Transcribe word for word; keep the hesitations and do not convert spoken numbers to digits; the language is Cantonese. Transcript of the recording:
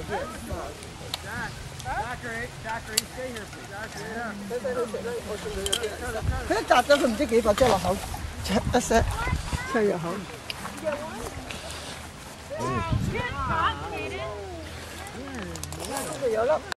Zachary, Zachary, stay here, please. Zachary, 佢摘咗佢唔知幾個隻落口，一聲吹入口。有粒。